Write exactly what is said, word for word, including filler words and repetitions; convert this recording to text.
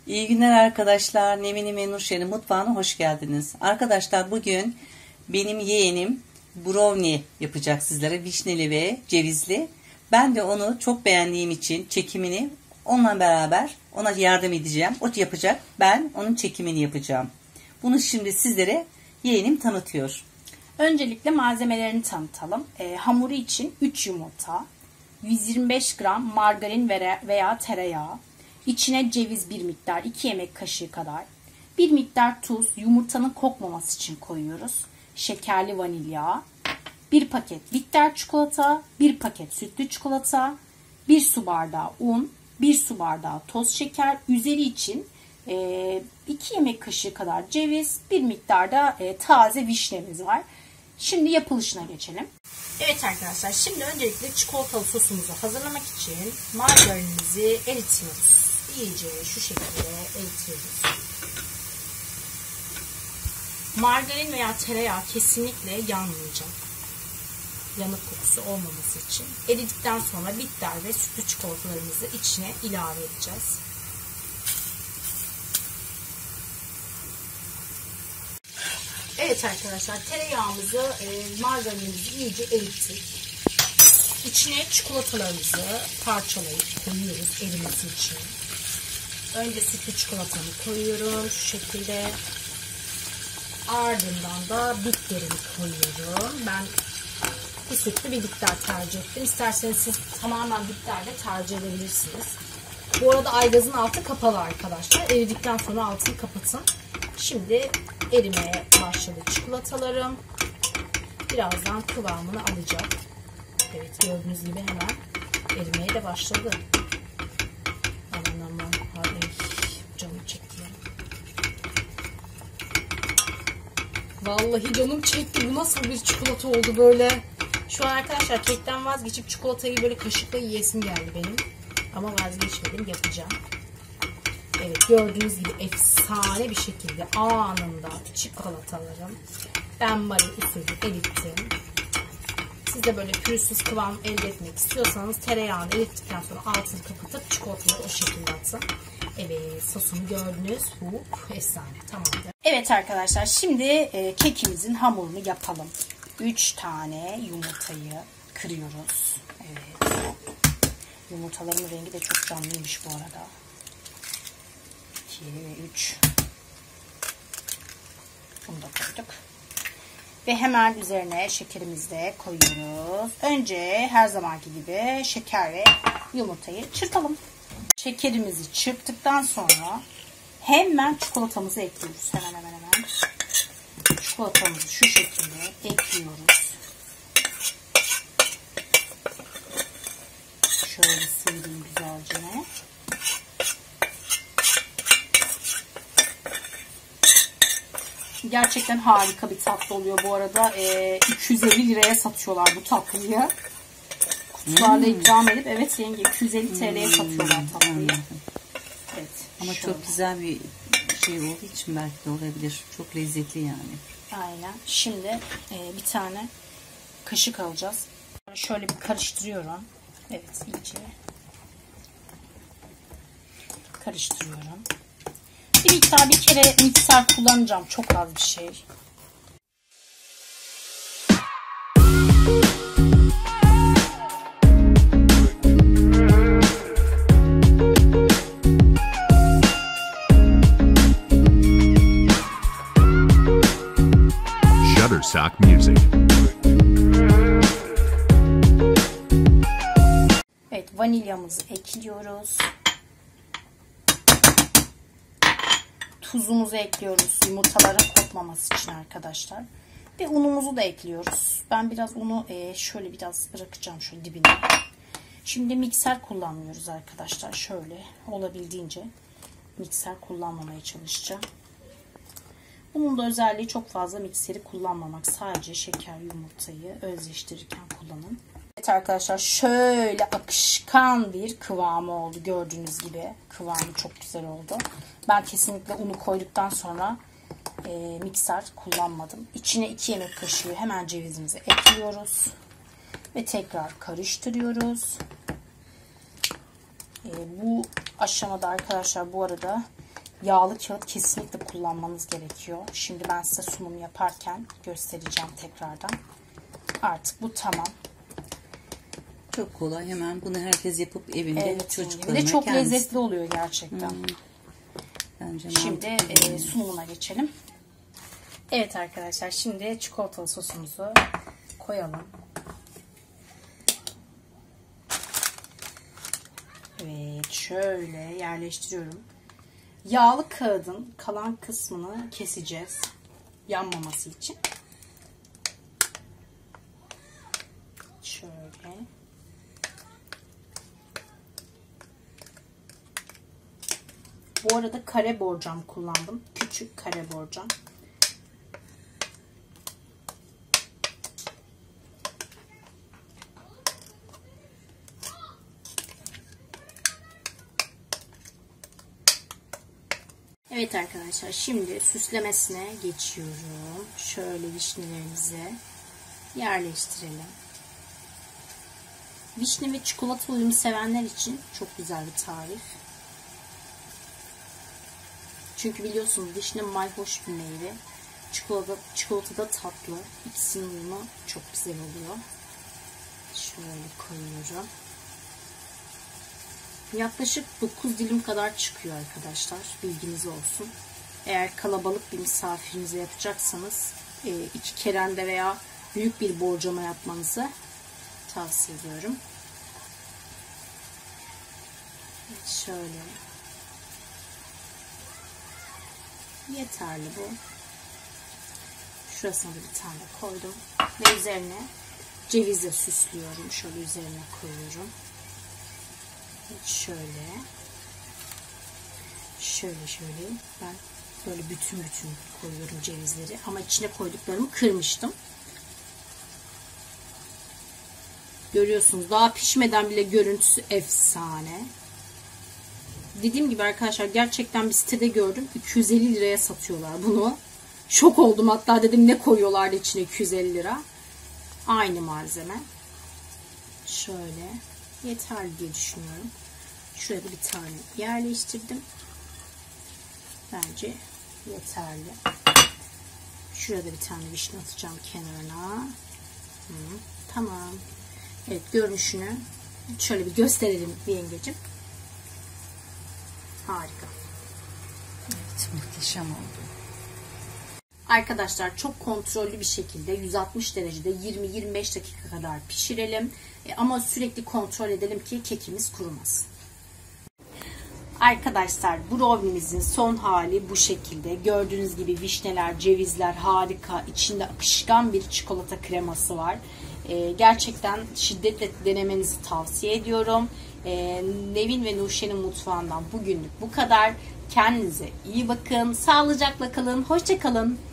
İyi günler arkadaşlar. Nevin ve Nurşen'in mutfağına hoş geldiniz. Arkadaşlar bugün benim yeğenim brownie yapacak sizlere. Vişneli ve cevizli. Ben de onu çok beğendiğim için çekimini onunla beraber ona yardım edeceğim. O yapacak. Ben onun çekimini yapacağım. Bunu şimdi sizlere yeğenim tanıtıyor. Öncelikle malzemelerini tanıtalım. E, hamuru için üç yumurta, yüz yirmi beş gram margarin veya tereyağı, içine ceviz bir miktar, iki yemek kaşığı kadar, bir miktar tuz, yumurtanın kokmaması için koyuyoruz. Şekerli vanilya, bir paket bitter çikolata, bir paket sütlü çikolata, bir su bardağı un, bir su bardağı toz şeker, üzeri için iki yemek kaşığı kadar ceviz, bir miktar da taze vişnemiz var. Şimdi yapılışına geçelim. Evet arkadaşlar, şimdi öncelikle çikolatalı sosumuzu hazırlamak için margarinimizi eritiyoruz. İyice şu şekilde eritiyoruz. Margarin veya tereyağı kesinlikle yanmayacak. Yanık kokusu olmaması için. Eridikten sonra bitter ve sütlü çikolatalarımızı içine ilave edeceğiz. Evet arkadaşlar, tereyağımızı, e, margarinimizi iyice erittik. İçine çikolatalarımızı parçalayıp koyuyoruz erimesi için. Önce sütlü çikolatamı koyuyorum şu şekilde. Ardından da bitterimi koyuyorum. Ben bir sütlü bir bitter tercih ettim. İsterseniz siz tamamen bitter de tercih edebilirsiniz. Bu arada aygazın altı kapalı arkadaşlar. Eridikten sonra altını kapatın. Şimdi erimeye başladı çikolatalarım. Birazdan kıvamını alacak. Evet, gördüğünüz gibi hemen erimeye de başladı. Aman aman, ay canım çekti. Vallahi canım çekti. Bu nasıl bir çikolata oldu böyle? Şu an arkadaşlar kekten vazgeçip çikolatayı böyle kaşıkla yiyesim geldi benim. Ama vazgeçmedim, yapacağım. Evet, gördüğünüz gibi efsane bir şekilde anında çikolatalarım ben mari usulü erittim. Siz de böyle pürüzsüz kıvam elde etmek istiyorsanız tereyağını erittikten sonra altını kapatıp çikolataları o şekilde atın. Evet, sosunu gördünüz. Hop, efsane, tamamdır. Evet arkadaşlar, şimdi e, kekimizin hamurunu yapalım. üç tane yumurtayı kırıyoruz. Evet. Yumurtaların rengi de çok canlıymış bu arada. iki ve üç. Bunu da koyduk. Ve hemen üzerine şekerimizi de koyuyoruz. Önce her zamanki gibi şeker ve yumurtayı çırpalım. Şekerimizi çırptıktan sonra hemen çikolatamızı ekliyoruz. Hemen hemen hemen. Çikolatamızı şu şekilde ekliyoruz. Şöyle sıyırayım güzelce. Gerçekten harika bir tatlı oluyor bu arada. E, iki yüz elli liraya satıyorlar bu tatlıyı. Kutularla hmm. ikram edip, evet yenge, iki yüz elli T L'ye satıyorlar tatlıyı. Evet. Ama şöyle. Çok güzel bir şey olduğu için belki de olabilir. Çok lezzetli yani. Aynen. Şimdi e, bir tane kaşık alacağız. Şöyle bir karıştırıyorum. Evet, iyice karıştırıyorum. Bir miktar bir kere mikser kullanacağım. Çok az bir şey. Shutterstock Music. Evet, vanilyamızı ekliyoruz. Tuzumuzu ekliyoruz. Yumurtaların kokmaması için arkadaşlar. Ve unumuzu da ekliyoruz. Ben biraz unu şöyle biraz bırakacağım şöyle dibine. Şimdi mikser kullanmıyoruz arkadaşlar. Şöyle olabildiğince mikser kullanmamaya çalışacağım. Bunun da özelliği çok fazla mikseri kullanmamak. Sadece şeker, yumurtayı özleştirirken kullanın. Evet arkadaşlar, şöyle akışkan bir kıvamı oldu. Gördüğünüz gibi kıvamı çok güzel oldu. Ben kesinlikle unu koyduktan sonra e, mikser kullanmadım. İçine iki yemek kaşığı hemen cevizimizi ekliyoruz. Ve tekrar karıştırıyoruz. E, bu aşamada arkadaşlar bu arada yağlı kağıt kesinlikle kullanmanız gerekiyor. Şimdi ben size sunum yaparken göstereceğim tekrardan. Artık bu tamam. Çok kolay. Hemen bunu herkes yapıp evinde evet, çocuklarına bir de çok kendisi. lezzetli oluyor gerçekten. Hmm. Bence şimdi e, sunumuna geçelim. Evet arkadaşlar, şimdi çikolatalı sosumuzu koyalım. Evet, şöyle yerleştiriyorum. Yağlı kağıdın kalan kısmını keseceğiz. Yanmaması için. Şöyle. Bu arada kare borcam kullandım. Küçük kare borcam. Evet arkadaşlar, şimdi süslemesine geçiyorum. Şöyle vişnelerimizi yerleştirelim. Vişne ve çikolata uyumu sevenler için çok güzel bir tarif. Çünkü biliyorsunuz vişne mayhoş bir meyve. Çikolata, çikolata da tatlı. İkisinin uyumu çok güzel oluyor. Şöyle koyuyorum. Yaklaşık dokuz dilim kadar çıkıyor arkadaşlar. Bilginiz olsun. Eğer kalabalık bir misafirinize yapacaksanız iki kerende veya büyük bir borcama yapmanızı tavsiye ediyorum. Evet, şöyle. Yeterli bu. Şurasına da bir tane koydum. Ve üzerine cevizle süslüyorum. Şöyle üzerine koyuyorum. Şöyle. Şöyle şöyle. Ben böyle bütün bütün koyuyorum cevizleri. Ama içine koyduklarımı kırmıştım. Görüyorsunuz. Daha pişmeden bile görüntüsü efsane. Dediğim gibi arkadaşlar, gerçekten bir sitede gördüm. iki yüz elli liraya satıyorlar bunu. Şok oldum. Hatta dedim ne koyuyorlardı içine iki yüz elli lira. Aynı malzeme. Şöyle. Yeterli diye düşünüyorum. Şuraya da bir tane yerleştirdim. Bence yeterli. Şurada bir tane vişne atacağım kenarına. Hı, tamam. Evet, görünüşünü şöyle bir gösterelim yengecim. Harika. Evet, muhteşem oldu. Arkadaşlar, çok kontrollü bir şekilde yüz altmış derecede yirmi yirmi beş dakika kadar pişirelim. E, ama sürekli kontrol edelim ki kekimiz kurumasın. Arkadaşlar, brownie'mizin son hali bu şekilde. Gördüğünüz gibi vişneler, cevizler harika. İçinde akışkan bir çikolata kreması var. E, gerçekten şiddetle denemenizi tavsiye ediyorum. E, Nevin ve Nuşen'in mutfağından bugünlük bu kadar. Kendinize iyi bakın. Sağlıcakla kalın. Hoşça kalın.